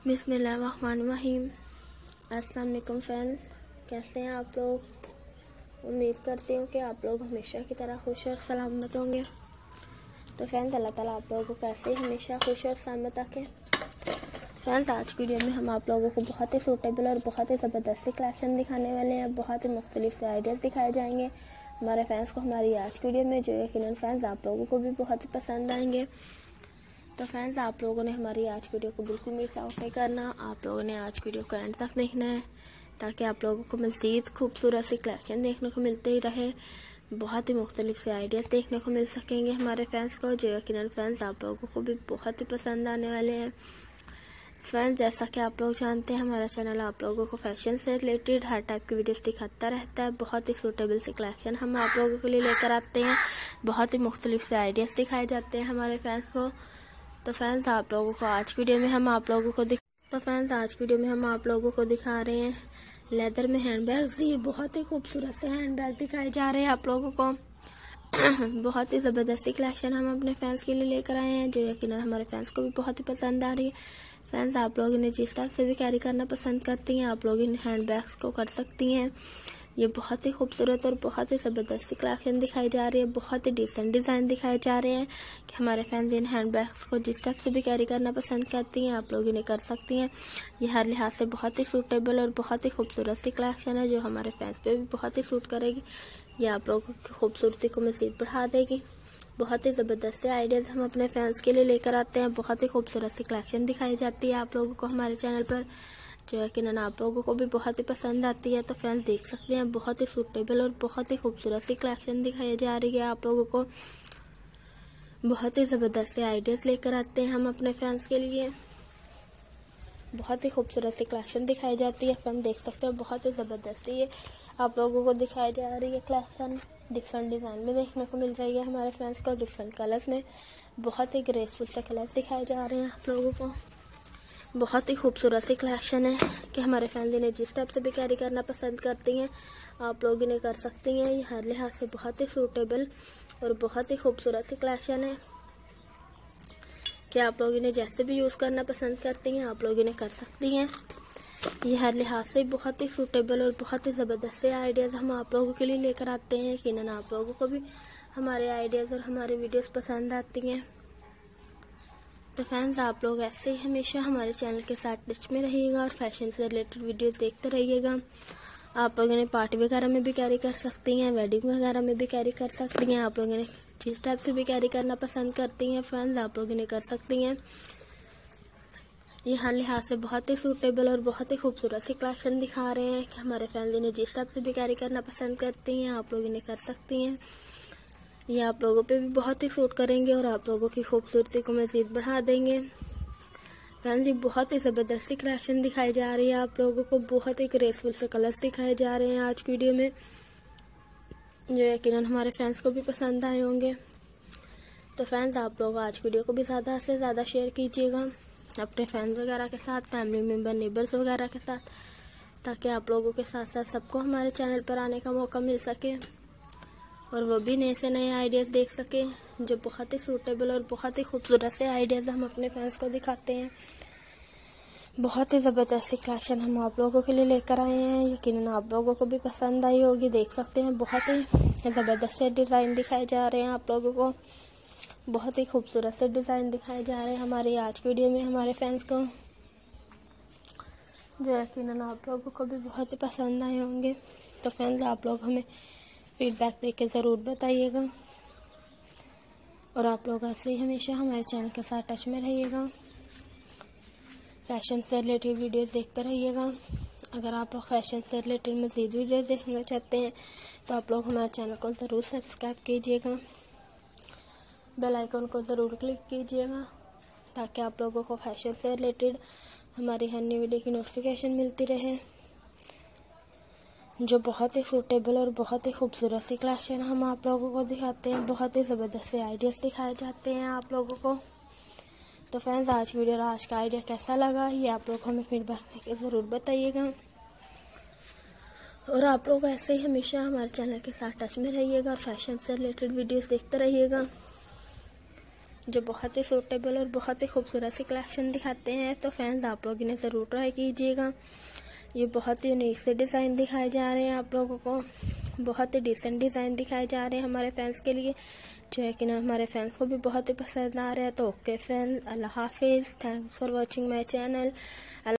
बिस्मिल्लाहिर्रहमानिर्रहीम। अस्सलाम वालेकुम फ्रेंड, कैसे हैं आप लोग? उम्मीद करती हूँ कि आप लोग हमेशा की तरह खुश और सलामत होंगे। तो फ्रेंड्स, अल्लाह ताला आप लोगों को कैसे हमेशा खुश और सलामत रखें। फ्रेंड्स, आज की वीडियो में हम आप लोगों को बहुत ही सूटेबल और बहुत ही ज़बरदस्त कलेक्शन दिखाने वाले हैं। बहुत ही मुख्तलिफ से आइडियाज़ दिखाए जाएंगे हमारे फैंस को हमारी आज की वीडियो में, जो यकीनन फैंस आप लोगों को भी बहुत ही पसंद आएंगे। तो फ्रेंड्स, आप लोगों ने हमारी आज वीडियो को बिल्कुल मिस आउट नहीं करना। आप लोगों ने आज वीडियो को एंड तक देखना है ताकि आप लोगों को मज़ीद खूबसूरत सी कलेक्शन देखने को मिलते ही रहे। बहुत ही मुख्तलिफ से आइडियाज़ देखने को मिल सकेंगे हमारे फैंस को, जो यकीनन फैंस आप लोगों को भी बहुत ही पसंद आने वाले हैं। फ्रेंड्स, जैसा कि आप लोग जानते हैं, हमारा चैनल आप लोगों को फैशन से रिलेटेड हर टाइप की वीडियोस दिखाता रहता है। बहुत ही सूटेबल से कलेक्शन हम आप लोगों के लिए लेकर आते हैं। बहुत ही मुख्तलिफ से आइडियाज़ दिखाए जाते हैं हमारे फैंस को। तो फ्रेंड्स, आज की वीडियो में हम आप लोगों को दिखा रहे हैं लेदर में हैंड बैग्स। ये बहुत ही खूबसूरत से हैंड बैग दिखाए जा रहे हैं आप लोगों को। बहुत ही ज़बरदस्त कलेक्शन हम अपने फैंस के लिए लेकर आए हैं, जो यकीनन हमारे फैंस को भी बहुत ही पसंद आ रही है। फ्रेंड्स, आप लोग इन्हें जिस टाइप से भी कैरी करना पसंद करती हैं, आप लोग इन हैंड बैग्स को कर सकती हैं। ये बहुत ही खूबसूरत और बहुत ही ज़बरदस्त कलेक्शन दिखाई जा रही है। बहुत ही डिसेंट डिज़ाइन दिखाए जा रहे हैं कि हमारे फैंस इन हैंड बैग्स को जिस टाइप से भी कैरी करना पसंद करती हैं, आप लोग इन्हें कर सकती हैं। ये हर लिहाज से बहुत ही सूटेबल और बहुत ही खूबसूरत सी कलेक्शन है, जो हमारे फैंस पे भी बहुत ही सूट करेगी। ये आप लोगों की खूबसूरती को मज़ीद बढ़ा देगी। बहुत ही ज़बरदस्त आइडियाज़ हम अपने फैंस के लिए लेकर आते हैं। बहुत ही खूबसूरत सी कलेक्शन दिखाई जाती है आप लोगों को हमारे चैनल पर, जो यकीनन आप लोगों को भी बहुत ही पसंद आती है। तो फ्रेंड्स, देख सकते हैं बहुत ही सूटेबल और बहुत ही खूबसूरत सी कलेक्शन दिखाई जा रही है आप लोगों को। बहुत ही ज़बरदस्त आइडियाज़ लेकर आते हैं हम अपने फैंस के लिए। बहुत ही खूबसूरत सी कलेक्शन दिखाई जाती है। फ्रेंड्स, देख सकते हैं बहुत ही ज़बरदस्त ये आप लोगों को दिखाई जा रही है कलेक्शन। डिफरेंट डिज़ाइन में देखने को मिल रही है हमारे फैंस को, डिफरेंट कलर्स में। बहुत ही ग्रेसफुल से कलर्स दिखाए जा रहे हैं आप लोगों को। बहुत ही खूबसूरत सी कलेक्शन है कि हमारे फैंस इन्हें जिस टाइप से भी कैरी करना पसंद करती हैं, आप लोग इन्हें कर सकती हैं। ये हर लिहाज से बहुत ही सूटेबल और बहुत ही खूबसूरत सी कलेक्शन है कि आप लोग इन्हें जैसे भी यूज़ करना पसंद करती हैं, आप लोग इन्हें कर सकती हैं। ये हर लिहाज से बहुत ही सूटेबल और बहुत ही ज़बरदस्त से आइडियाज़ हम आप लोगों के लिए लेकर आते हैं। यकीनन आप लोगों को भी हमारे आइडियाज़ और हमारे वीडियोस पसंद आती हैं। तो फ्रेंड्स, आप लोग ऐसे ही हमेशा हमारे चैनल के साथ टच में रहिएगा और फैशन से रिलेटेड वीडियोस देखते रहिएगा। आप लोग इन्हें पार्टी वगैरह में भी कैरी कर सकती हैं, वेडिंग वगैरह में भी कैरी कर सकती हैं। आप लोग इन्हें जिस टाइप से भी कैरी करना पसंद करती हैं फ्रेंड्स, आप लोग इन्हें कर सकती हैं। ये हर लिहाज से बहुत ही सूटेबल और बहुत ही खूबसूरत सी कलेक्शन दिखा रहे हैं कि हमारे फैंस इन्हें जिस टाइप से भी कैरी करना पसंद करती हैं, आप लोग इन्हें कर सकती हैं। ये आप लोगों पे भी बहुत ही सूट करेंगे और आप लोगों की खूबसूरती को मज़ीद बढ़ा देंगे। फ्रेंड्स, ये बहुत ही ज़बरदस्त कलेक्शन दिखाई जा रही है आप लोगों को। बहुत ही ग्रेसफुल से कलर्स दिखाए जा रहे हैं आज की वीडियो में, जो यकीनन हमारे फैंस को भी पसंद आए होंगे। तो फ्रेंड्स, आप लोग आज वीडियो को भी ज़्यादा से ज़्यादा शेयर कीजिएगा अपने फ्रेंड्स वगैरह के साथ, फैमिली मेम्बर, नेबर्स वगैरह के साथ, ताकि आप लोगों के साथ साथ सबको हमारे चैनल पर आने का मौका मिल सके और वो भी नए से नए आइडियाज़ देख सके, जो बहुत ही सूटेबल और बहुत ही खूबसूरत से आइडियाज़ हम अपने फैंस को दिखाते हैं। बहुत ही ज़बरदस्त कलेक्शन हम आप लोगों के लिए लेकर आए हैं। यकीनन आप लोगों को भी पसंद आई होगी। देख सकते हैं बहुत ही ज़बरदस्त डिज़ाइन दिखाए जा रहे हैं आप लोगों को। बहुत ही खूबसूरत से डिज़ाइन दिखाए जा रहे हैं हमारी आज की वीडियो में हमारे फैंस को, जो यकीनन आप लोगों को भी बहुत ही पसंद आए होंगे। तो फ्रेंड्स, आप लोग हमें फीडबैक देके ज़रूर बताइएगा और आप लोग ऐसे ही हमेशा हमारे चैनल के साथ टच में रहिएगा। फैशन से रिलेटेड वीडियोस देखते रहिएगा। अगर आप लोग फैशन से रिलेटेड मज़ीद वीडियो देखना चाहते हैं, तो आप लोग हमारे चैनल को ज़रूर सब्सक्राइब कीजिएगा, बेल आइकन को ज़रूर क्लिक कीजिएगा, ताकि आप लोगों को फैशन से रिलेटेड हमारी हर नई वीडियो की नोटिफिकेशन मिलती रहे। जो बहुत ही सूटेबल और बहुत ही खूबसूरत सी कलेक्शन हम आप लोगों को दिखाते हैं। बहुत ही ज़बरदस्त आइडियाज़ दिखाए जाते हैं आप लोगों को। तो फ्रेंड्स, आज वीडियो और आज का आइडिया कैसा लगा, ये आप लोग हमें फीडबैक देके ज़रूर बताइएगा और आप लोग ऐसे ही हमेशा हमारे चैनल के साथ टच में रहिएगा और फैशन से रिलेटेड वीडियोस देखते रहिएगा। जो बहुत ही सूटेबल और बहुत ही खूबसूरत सी कलेक्शन दिखाते हैं। तो फैंस आप लोग इन्हें ज़रूर ट्राई कीजिएगा। ये बहुत ही यूनिक से डिज़ाइन दिखाए जा रहे हैं आप लोगों को, बहुत ही डिसेंट डिज़ाइन दिखाए जा रहे हैं हमारे फैंस के लिए, जो है कि ना हमारे फैंस को भी बहुत ही पसंद आ रहा है। तो ओके फ्रेंड्स, अल्लाह हाफिज़, thanks for watching my channel.